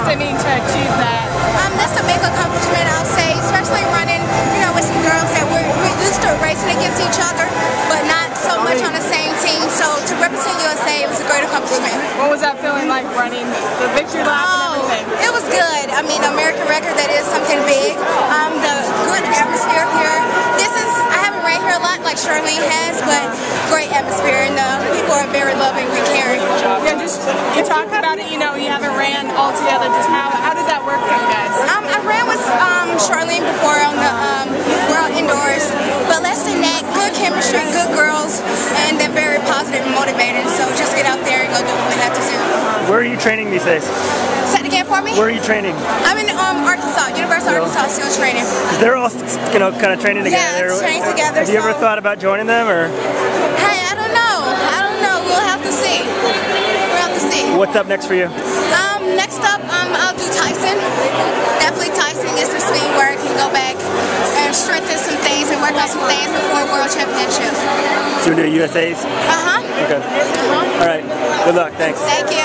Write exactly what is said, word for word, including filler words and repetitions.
it mean to achieve that? Um, that's a big accomplishment, I'll say, especially running, you know, with some girls that we're, we're used to racing against each other, but not so much on the same team. So to represent U S A, it was a great accomplishment. What was that feeling like running the victory lap Oh, and everything? it was good. I mean, the American record, that is something big. Um, the good atmosphere here. This is, I haven't ran here a lot like Charlene has, but great atmosphere, and the people are very loving and caring. Yeah, just, you talked about it, you know, you haven't ran all together. Just how, how did that work for you guys? Um, I ran with um, Charlene before on the um, World Indoors, but less than that, good chemistry, good girls, and they're very positive and motivated, so just get out there and go do what we have to do. Where are you training these days? Say it again for me? Where are you training? I'm in um, Arkansas, University of Arkansas, still training. They're all, you know, kind of training together. Yeah, training together. Have you so. ever thought about joining them, or? Hey, I don't know. I don't know. We'll have to see. We'll have to see. What's up next for you? Um, next up, um, I'll do Tyson. Definitely Tyson, get some speed work and go back and strengthen some things and work on some things before World Championship. So you do U S As? Uh-huh. Okay. Uh-huh. All right. Good luck. Thanks. Thank you.